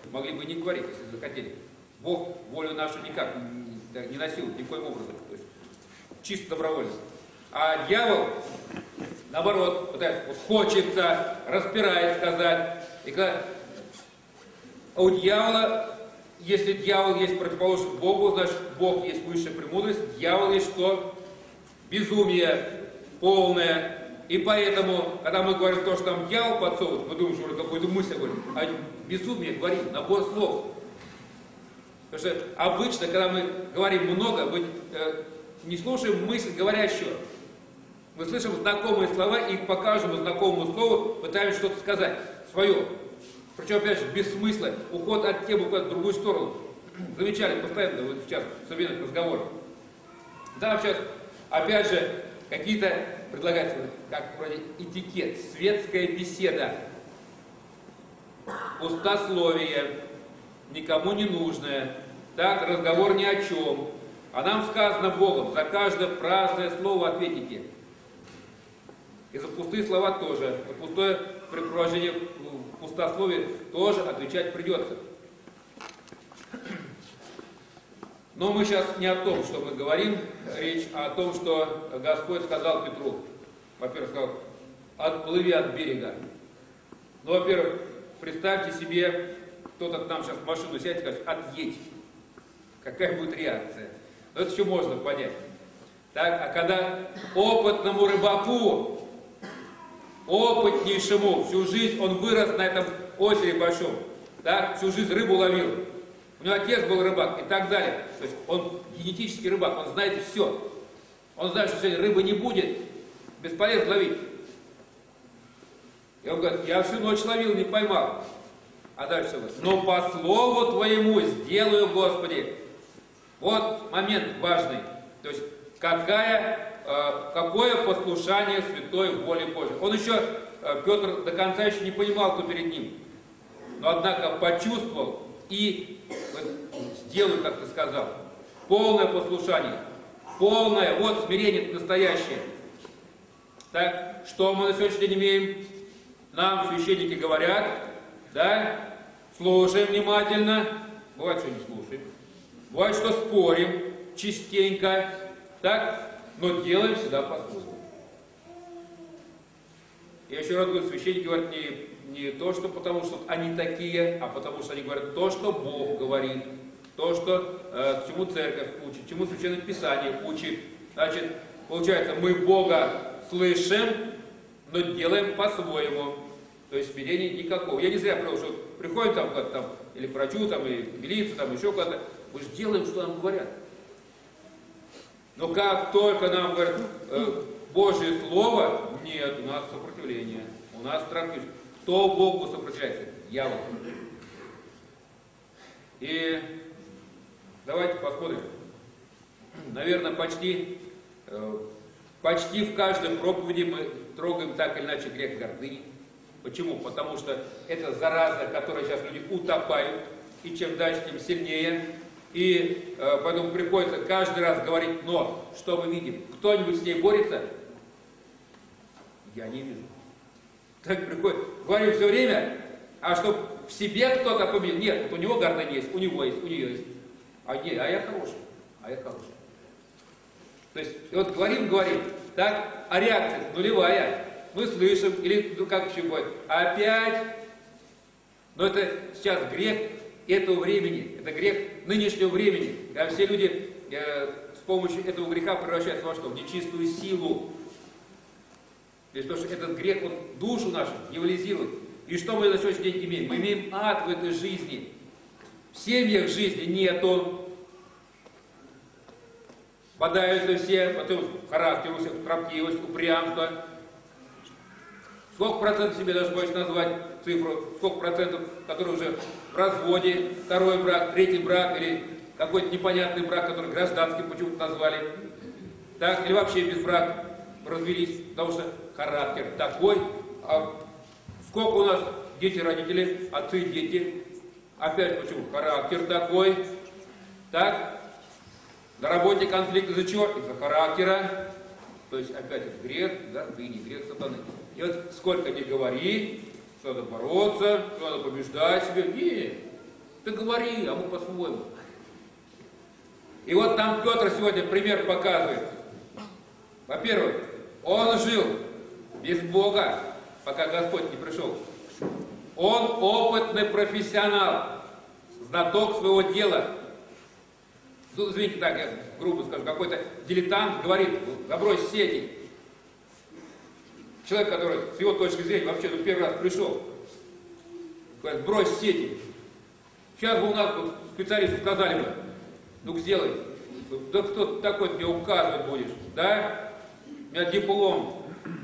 могли бы не говорить, если захотели. Бог волю нашу никак не насилует, никоим образом. То есть чисто добровольно. А дьявол, наоборот, пытается, вот хочется, распирает сказать. И когда у дьявола, если дьявол есть противоположность Богу, значит Бог есть высшая премудрость, дьявол есть что? Безумие полное. И поэтому, когда мы говорим то, что там дьявол подсовывает, мы думаем, что мы какую-то мысль говорим, а безумие говорим, набор слов. Потому что обычно, когда мы говорим много, мы не слушаем мысль говорящего. Мы слышим знакомые слова и по каждому знакомому слову пытаемся что-то сказать свое. Причем, опять же, без смысла, уход от темы куда-то в другую сторону. Замечали постоянно, вот сейчас, в современных разговорах. Да, сейчас, опять же, какие-то предлагаются, как вроде этикет, светская беседа, пустословие, никому не нужное, так, разговор ни о чем. А нам сказано Богом, за каждое праздное слово ответите. И за пустые слова тоже, за пустое препровождение в пустословие тоже отвечать придется. Но мы сейчас не о том, что мы говорим, речь, а о том, что Господь сказал Петру. Во-первых, сказал, отплыви от берега. Ну, во-первых, представьте себе, кто-то к нам сейчас в машину сядет и скажет, отъедь. Какая будет реакция? Но это еще можно понять. Так, а когда опытному рыбаку, опытнейшему, всю жизнь он вырос на этом озере большом, так, всю жизнь рыбу ловил, у него отец был рыбак и так далее. То есть он генетический рыбак, он знает все. Он знает, что сегодня рыбы не будет, бесполезно ловить. И он говорит, я всю ночь ловил, не поймал. А дальше говорит, но по слову твоему сделаю, Господи. Вот момент важный. То есть какое послушание святой воле Божией. Он еще, Петр до конца еще не понимал, кто перед ним. Но однако почувствовал и сделаю, как ты сказал. Полное послушание. Полное, вот смирение настоящее. Так, что мы на сегодняшний день имеем? Нам священники говорят, да, слушаем внимательно. Бывает, что не слушаем. Бывает, что спорим частенько, так, но делаем всегда по-своему. Я еще раз говорю, священники говорят не то, что потому что они такие, а потому что они говорят то, что Бог говорит, то, что чему церковь учит, чему Священное Писание учит. Значит, получается, мы Бога слышим, но делаем по-своему. То есть смирения никакого. Я не зря говорил, что приходим там куда-то там, или к врачу, там, или в милицию, там, еще куда-то. Мы же делаем, что нам говорят. Но как только нам говорят Божье Слово, нет, у нас сопротивление, у нас страх. Кто Богу сопротивляется? Дьявол. И давайте посмотрим. Наверное, почти в каждой проповеди мы трогаем так или иначе грех гордыни. Почему? Потому что это зараза, которой сейчас люди утопают, и чем дальше, тем сильнее. И поэтому приходится каждый раз говорить, но что мы видим? Кто-нибудь с ней борется? Я не вижу. Так приходит, говорим все время, а что в себе кто-то победил? Нет, вот у него гордыня есть, у него есть, у нее есть. А я хороший, а я хороший. То есть, и вот говорим, так, а реакция нулевая. Мы слышим, или, ну как еще бывает, опять. Но это сейчас грех этого времени, это грех нынешнего времени, когда все люди с помощью этого греха превращаются во что? В нечистую силу. То есть, потому что этот грех, он душу нашу дьяволизирует. И что мы на сегодняшний день имеем? Мы имеем ад в этой жизни. В семьях жизни нету. Подаются все, потом характер, у всех строптивость, упрямство. Сколько процентов себе даже боюсь назвать цифру, сколько процентов, которые уже в разводе, второй брак, третий брак или какой-то непонятный брак, который гражданским почему-то назвали. Так, или вообще без брака развелись, потому что характер такой. А сколько у нас дети, родители, отцы, дети. Опять почему? Характер такой. Так. На работе конфликт из-за чего? Из-за характера. То есть опять это грех, гордыни, грех сатаны. И вот сколько ни говори, что надо бороться, что надо побеждать себе. Нет. Ты говори, а мы по-своему. И вот там Петр сегодня пример показывает. Во-первых, он жил без Бога, пока Господь не пришел. Он опытный профессионал, знаток своего дела. Ну, извините, так, я грубо скажу, какой-то дилетант говорит, забрось сети. Человек, который с его точки зрения вообще первый раз пришел, говорит, брось сети. Сейчас бы у нас специалисты сказали бы, ну-ка сделай. Да кто ты такой, ты мне указывать будешь, да? У меня диплом,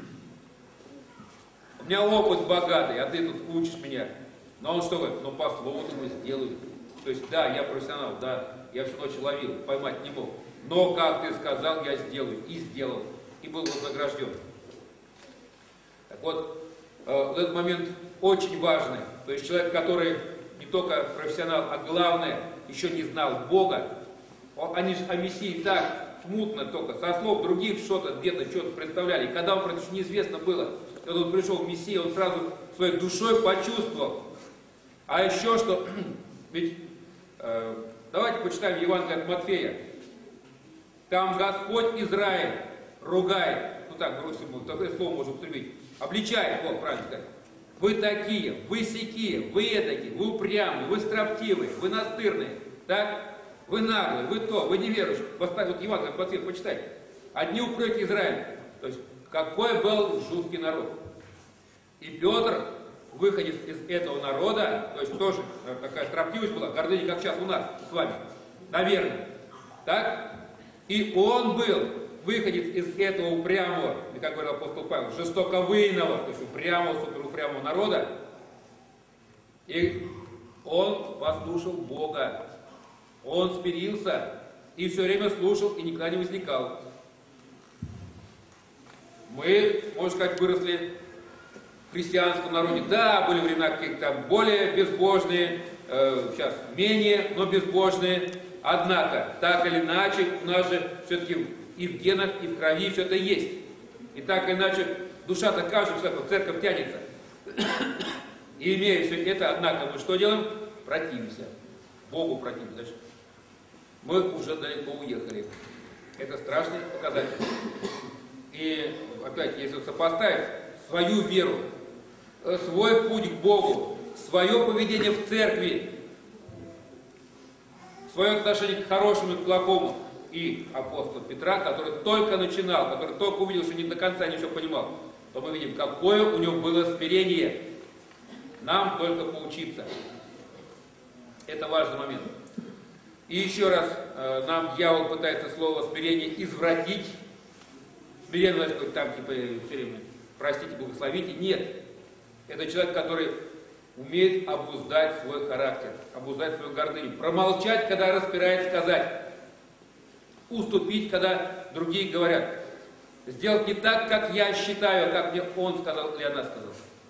у меня опыт богатый, а ты тут учишь меня. Но он что говорит? Ну по слову мы сделаю. То есть да, я профессионал, да, я всю ночь ловил, поймать не мог. Но как ты сказал, я сделаю. И сделал. И был вознагражден. Так вот, этот момент очень важный. То есть человек, который не только профессионал, а главное, еще не знал Бога. Они же о Мессии так смутно только, со слов других что-то, где-то что-то представляли. И когда он практически неизвестно было, когда он пришел в Мессию, он сразу своей душой почувствовал. А еще что, ведь давайте почитаем Евангелие от Матфея. Там Господь Израиль ругает, ну так, такое слово можно употребить, обличает, вот правильно сказать. Вы такие, вы сякие, вы эдакие, вы упрямые, вы строптивые, вы настырные, так? Вы наглые, вы то, вы неверующие. Вот Евангелие от Матфея почитайте. Одни упреки Израиля. То есть, какой был жуткий народ. И Петр, выходец из этого народа, то есть тоже такая строптивость была, гордыня, как сейчас у нас с вами, наверное, так? И он был выходец из этого упрямого, как говорил апостол Павел, жестоковыйного, то есть упрямого, суперупрямого народа. И он послушал Бога. Он смирился и все время слушал и никогда не возникал. Мы, можно сказать, выросли в христианском народе. Да, были времена какие-то более безбожные, сейчас менее, но безбожные. Однако, так или иначе, у нас же все-таки и в генах, и в крови все это есть. И так или иначе, душа-то каждого человека в церковь тянется. И имея все это, однако, мы что делаем? Противимся. Богу противимся. Значит, мы уже далеко уехали. Это страшный показатель. И опять, если сопоставить свою веру, свой путь к Богу, свое поведение в церкви, свое отношение к хорошему и к плохому, и апостола Петра, который только начинал, который только увидел, что не до конца не все понимал, то мы видим, какое у него было смирение. Нам только поучиться. Это важный момент. И еще раз, нам дьявол пытается слово смирение извратить. Смирение, там типа все время простите, благословите. Нет. Это человек, который умеет обуздать свой характер, обуздать свою гордыню, промолчать, когда распирает сказать, уступить, когда другие говорят, сделать не так, как я считаю, а как мне он сказал или она сказала.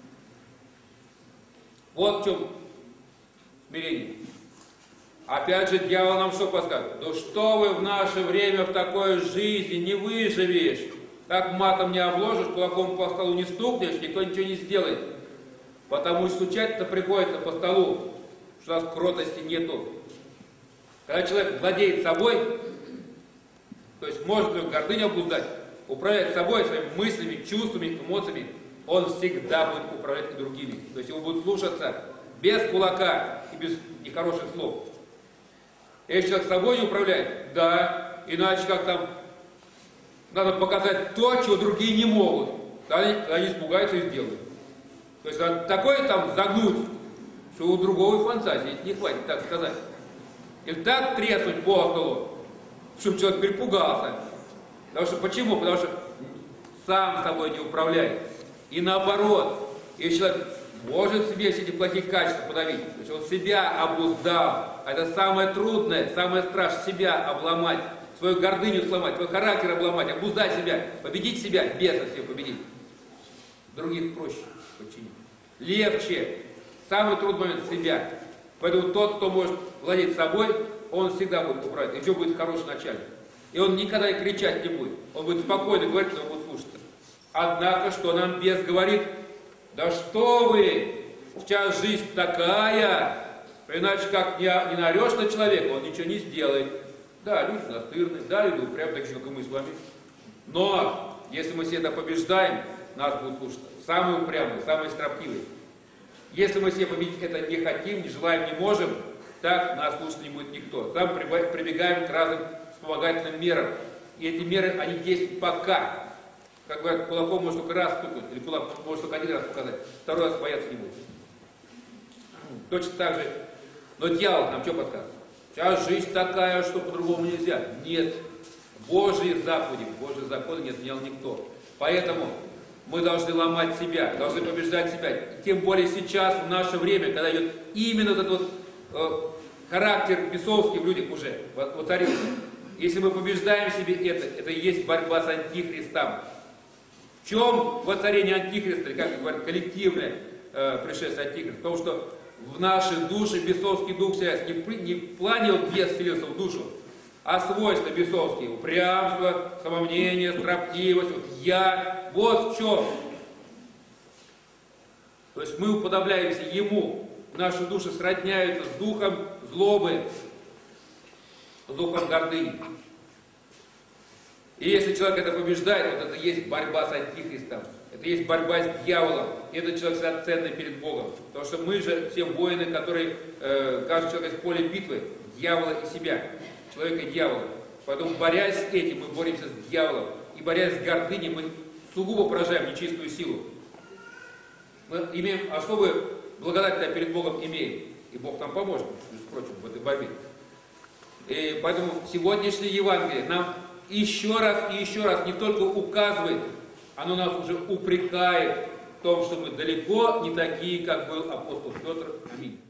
Вот в чем смирение. Опять же, дьявол нам что подсказывает? Да что вы в наше время в такой жизни не выживешь? Так матом не обложишь, кулаком по столу не стукнешь, никто ничего не сделает. Потому что стучать-то приходится по столу, что у нас кротости нету. Когда человек владеет собой, то есть может свою гордыню обуздать, управлять собой, своими мыслями, чувствами, эмоциями, он всегда будет управлять и другими. То есть его будут слушаться без кулака и без нехороших слов. Если человек собой не управляет, да, иначе как там, надо показать то, чего другие не могут. Тогда они испугаются и сделают. То есть такое там загнуть, что у другого фантазии не хватит, так сказать. Или так треснуть по столу, чтобы человек перепугался. Потому что почему? Потому что сам собой не управляет. И наоборот, если человек может себе все эти плохие качества подавить, то есть он себя обуздал, а это самое трудное, самое страшное, себя обломать, свою гордыню сломать, свой характер обломать, обуздать себя, победить себя, беса себе победить. Других проще подчинить. Легче. Самый трудный момент себя. Поэтому тот, кто может владеть собой, он всегда будет управлять. И все будет хороший начальник. И он никогда и кричать не будет. Он будет спокойно говорить, но он будет слушаться. Однако, что нам бес говорит? Да что вы, сейчас жизнь такая, Иначе как не наорешь на человека, он ничего не сделает. Да, люди настырны, да, люди упрямы, так же, как и мы с вами. Но если мы все это побеждаем, нас будут слушать самые упрямые, самые строптивые. Если мы все победить это не хотим, не желаем, не можем, так нас слушать не будет никто. Там прибегаем к разным вспомогательным мерам. И эти меры, они действуют пока. Как говорят, кулаком может только раз стукнуть, или кулак может только один раз показать, второй раз бояться не будет. Точно так же. Но дьявол нам что подсказывает? Сейчас жизнь такая, что по-другому нельзя. Нет. Божьи заповеди, Божьи законы не отменял никто. Поэтому мы должны ломать себя, должны побеждать себя. Тем более сейчас, в наше время, когда идет именно этот характер бесовский в людях уже воцарился. Если мы побеждаем в себе это и есть борьба с антихристом. В чем воцарение антихриста, или как говорят, коллективное пришествие антихриста? Потому что в нашей душе бесовский дух вселяется. Не в плане вот бес вселился в душу, а свойства бесовские. Упрямство, самомнение, строптивость, вот я. Вот в чем. То есть мы уподобляемся ему. Наши души сродняются с духом злобы, с духом гордыни. И если человек это побеждает, вот это и есть борьба с антихристом. Это есть борьба с дьяволом. И этот человек всегда ценный перед Богом. Потому что мы же все воины, которые, каждый человек из поля битвы, дьявола и себя. Человека и дьявола. Поэтому, борясь с этим, мы боремся с дьяволом. И борясь с гордыней, мы сугубо поражаем нечистую силу. Мы имеем особую благодать перед Богом имеем. И Бог нам поможет, между прочим, в этой борьбе. И поэтому сегодняшнее Евангелие нам еще раз и еще раз не только указывает, оно нас уже упрекает в том, что мы далеко не такие, как был апостол Петр. Аминь.